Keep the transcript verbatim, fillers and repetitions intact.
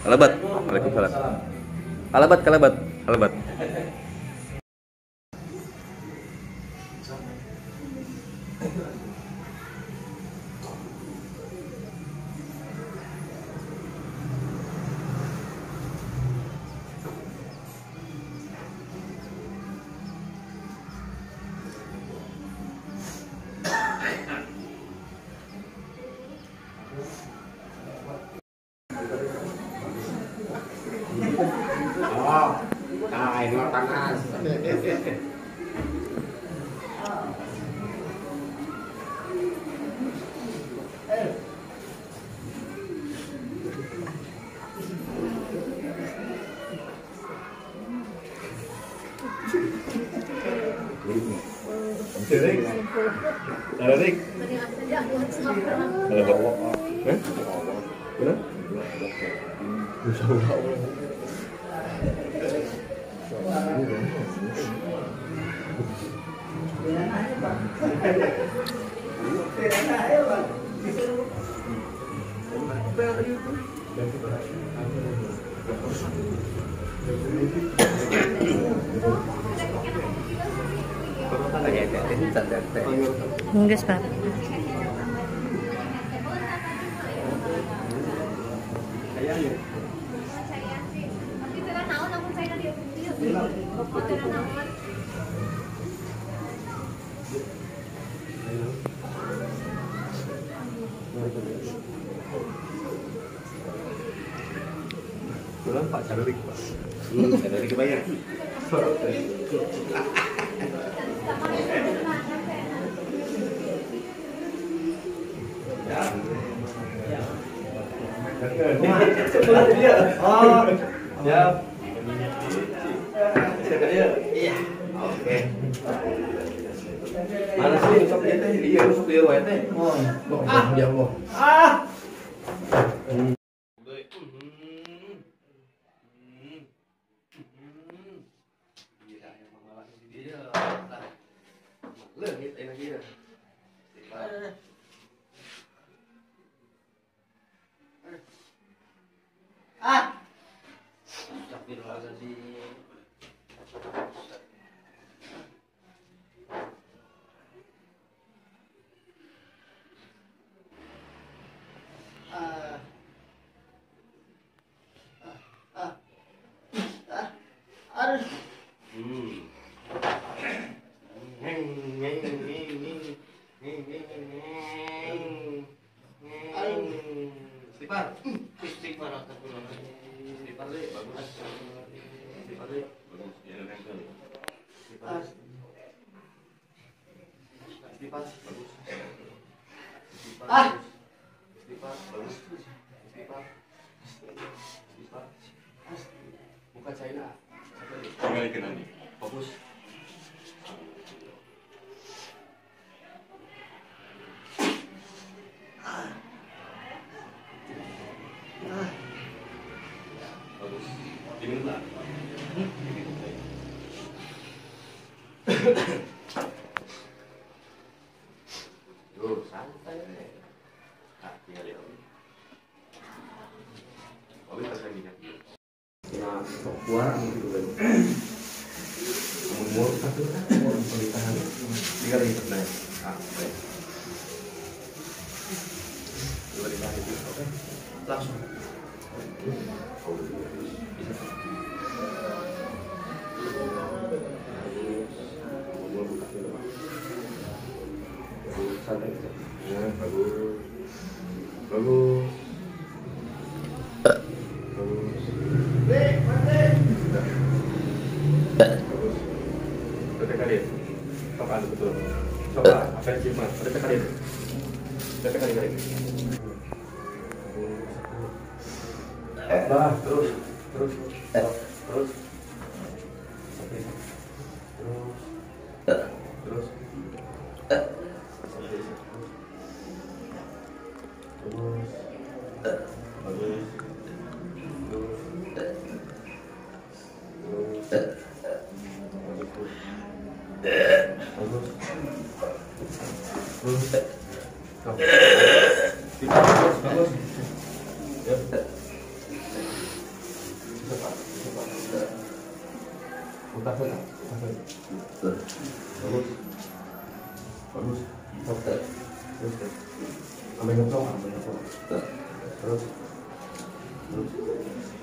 Kalabat. Waalaikumsalam. Kalabat, kalabat, kalabat. Oh, nah ini panas. Rik, ada Rik. Ada bawa. Eh? Benar? Bisa bawa. Enggak, Pak. Belum Pak Carurik, Pak. Hmm, Carurik kebayar. Oh, ya. Iya. Oke. Mana sih usap dia teh? Iya, usap dia wae teh. Oh, ah, ya Allah. Ah. Ah. Istighfar. Istighfar astagfirullahaladzim. Istighfar deh, bagus. Istighfar deh, bagus. Ya udah kan. Istighfar. Istighfar bagus. Istighfar. Ah. Istighfar bagus. Istighfar. Istighfar. Buka China. Tinggal ikan ini. Fokus. Diminum lah. Tuh, santai deh. Ah, tinggal ya. Obi pasang minyak dulu. Nah, keluar gitu kan. Umur satu kan, umur pernikahan. Tiga lagi naik. Ah, baik. Dua lima itu, oke. Langsung. Oh, bisa. Santai aja. Ya, bagus. Bagus. Bagus. Dek, mati. Bagus. Detek kali. Coba betul. Coba, apa yang cuma? Detek kali. Detek kali kali. Bah, terus, terus, terus, terus, terus, terus, bagus, bagus, bagus, bagus. Putar saja, putar saja. Tuh. Bagus. Bagus. Oke. Terus terus. Sampai ngeplong, sampai ngeplong. Tuh. Terus. Terus.